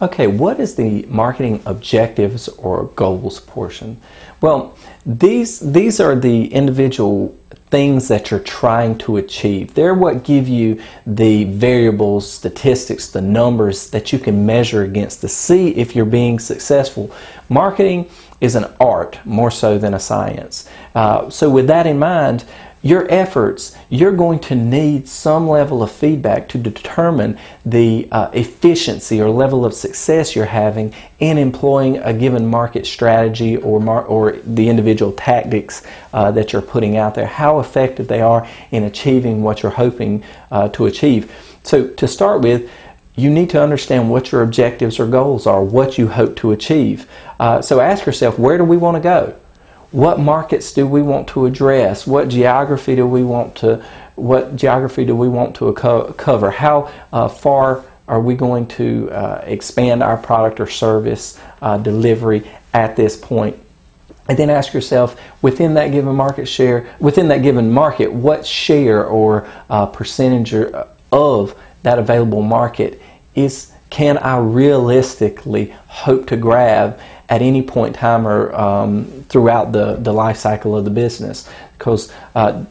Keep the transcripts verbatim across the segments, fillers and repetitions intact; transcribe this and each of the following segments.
Okay, what is the marketing objectives or goals portion? Well, these these are the individual things that you're trying to achieve. They're what give you the variables, statistics, the numbers that you can measure against to see if you're being successful. Marketing is an art more so than a science. Uh, so with that in mind, your efforts, you're going to need some level of feedback to determine the uh, efficiency or level of success you're having in employing a given market strategy or, mar or the individual tactics uh, that you're putting out there, how effective they are in achieving what you're hoping uh, to achieve. So to start with, you need to understand what your objectives or goals are, what you hope to achieve. Uh, so ask yourself, where do we want to go? What markets do we want to address? What geography do we want to what geography do we want to co cover? How uh, far are we going to uh, expand our product or service uh, delivery at this point? And then ask yourself, within that given market share, within that given market, what share or uh, percentage of that available market is can I realistically hope to grab at any point in time or um, throughout the, the life cycle of the business? Because uh,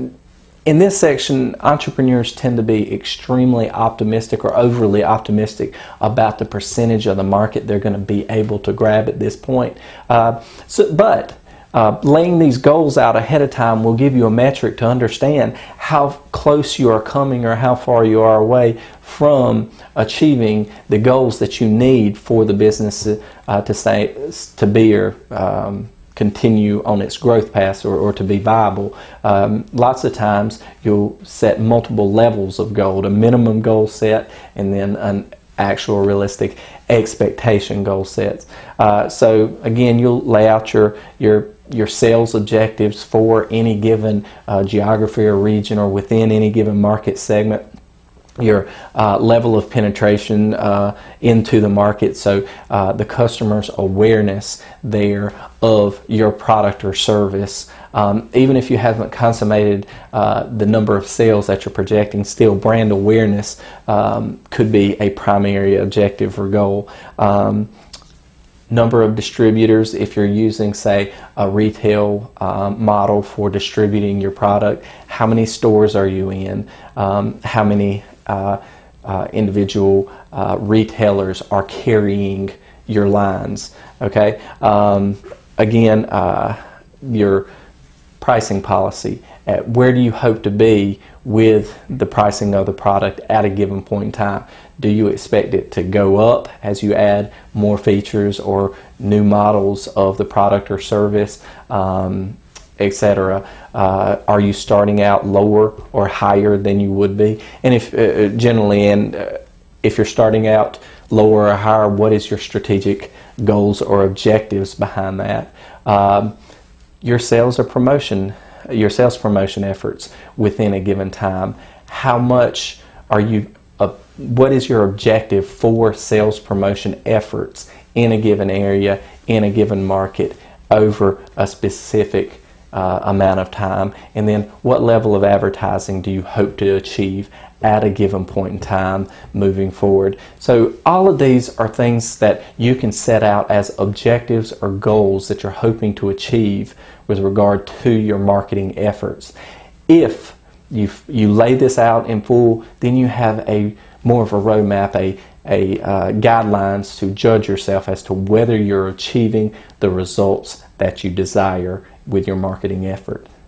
in this section, entrepreneurs tend to be extremely optimistic or overly optimistic about the percentage of the market they're going to be able to grab at this point. Uh, so, but Uh, laying these goals out ahead of time will give you a metric to understand how close you are coming or how far you are away from achieving the goals that you need for the business uh, to stay, to be or um, continue on its growth path or, or to be viable. Um, lots of times you'll set multiple levels of goal, a minimum goal set and then an actual realistic expectation goal sets. Uh, so again, you'll lay out your your your sales objectives for any given uh, geography or region or within any given market segment, your uh, level of penetration uh, into the market, so uh, the customer's awareness there of your product or service. Um, even if you haven't consummated uh, the number of sales that you're projecting, still brand awareness um, could be a primary objective or goal. Um, number of distributors, if you're using, say, a retail um, model for distributing your product, how many stores are you in? Um, how many uh, uh, individual uh, retailers are carrying your lines? Okay. Um, again, uh, your pricing policy. At where do you hope to be with the pricing of the product at a given point in time? Do you expect it to go up as you add more features or new models of the product or service, um, et cetera? Uh, are you starting out lower or higher than you would be? And if uh, generally, and uh, if you're starting out lower or higher, what is your strategic goals or objectives behind that? Um, your sales or promotion, your sales promotion efforts within a given time. How much are you, uh, what is your objective for sales promotion efforts in a given area, in a given market, over a specific uh, amount of time? And then what level of advertising do you hope to achieve at a given point in time moving forward? So all of these are things that you can set out as objectives or goals that you're hoping to achieve with regard to your marketing efforts. If you, you lay this out in full, then you have a more of a roadmap, a, a uh, guidelines to judge yourself as to whether you're achieving the results that you desire with your marketing effort.